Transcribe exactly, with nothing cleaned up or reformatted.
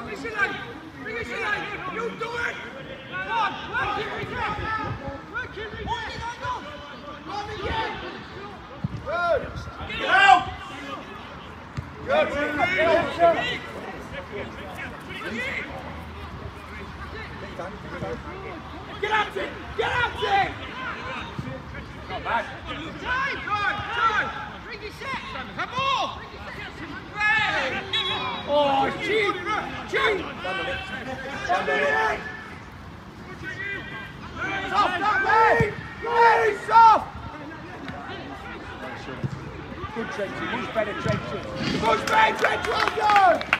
Finish it late! Finish it late! You do it! Come on! Work it, Richard! Work it, Richard! Run again! Good! Get out! Good! Get out, Tim! Get out, Tim! Not bad. Time! Time! Time! Bring your set! Come on! Oh, cheat! Cheat! Soft, that way! Very soft! Good Tracy, much better Tracy. Much better Tracy, well done!